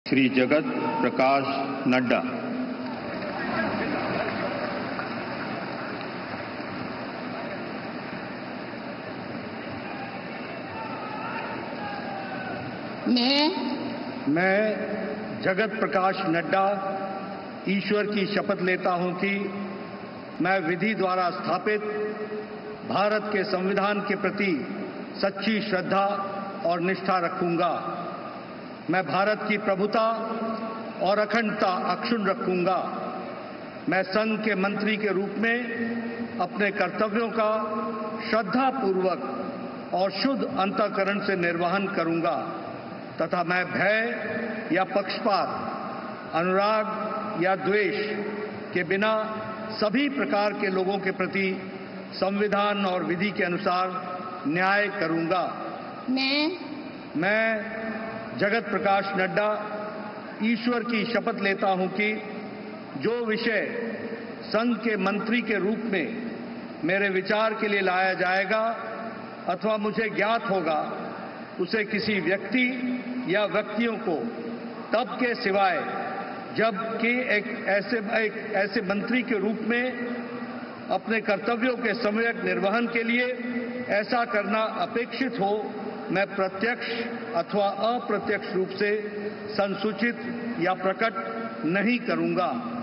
श्री जगत प्रकाश नड्डा। मैं जगत प्रकाश नड्डा ईश्वर की शपथ लेता हूं कि मैं विधि द्वारा स्थापित भारत के संविधान के प्रति सच्ची श्रद्धा और निष्ठा रखूंगा। मैं भारत की प्रभुता और अखंडता अक्षुण्ण रखूंगा। मैं संघ के मंत्री के रूप में अपने कर्तव्यों का श्रद्धापूर्वक और शुद्ध अंतःकरण से निर्वहन करूंगा तथा मैं भय या पक्षपात, अनुराग या द्वेष के बिना सभी प्रकार के लोगों के प्रति संविधान और विधि के अनुसार न्याय करूंगा। मैं जगत प्रकाश नड्डा ईश्वर की शपथ लेता हूं कि जो विषय संघ के मंत्री के रूप में मेरे विचार के लिए लाया जाएगा अथवा मुझे ज्ञात होगा, उसे किसी व्यक्ति या व्यक्तियों को तब के सिवाय जबकि एक ऐसे मंत्री के रूप में अपने कर्तव्यों के सम्यक निर्वहन के लिए ऐसा करना अपेक्षित हो, मैं प्रत्यक्ष अथवा अप्रत्यक्ष रूप से संसूचित या प्रकट नहीं करूंगा।